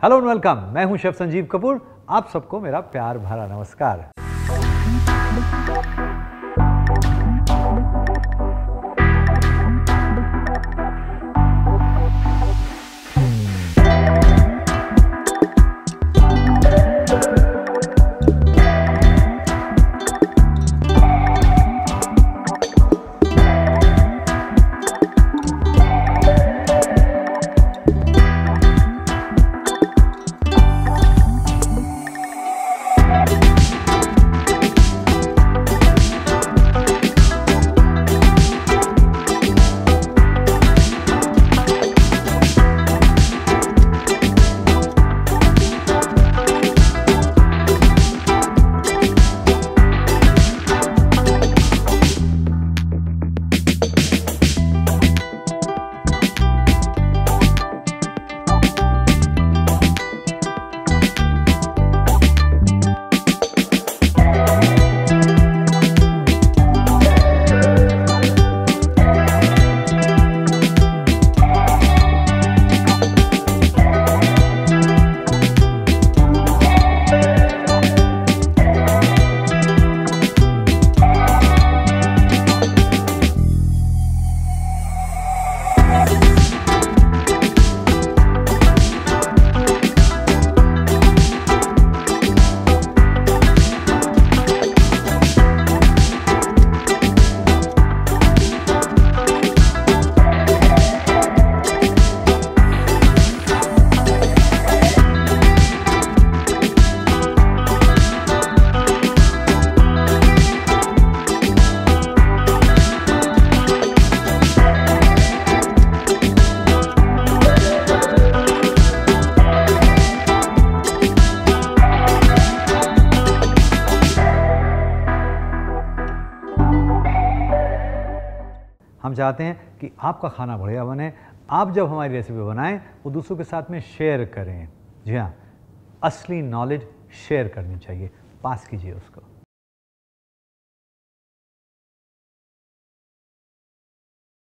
Hello and welcome, मैं हूं chef Sanjeev Kapoor. आप सबको मेरा प्यार भरा नमस्कार। हम चाहते हैं कि आपका खाना बढ़िया बने। आप जब हमारी रेसिपी बनाएं वो दूसरों के साथ में शेयर करें। जी हाँ, असली नॉलेज शेयर करनी चाहिए, पास कीजिए उसको।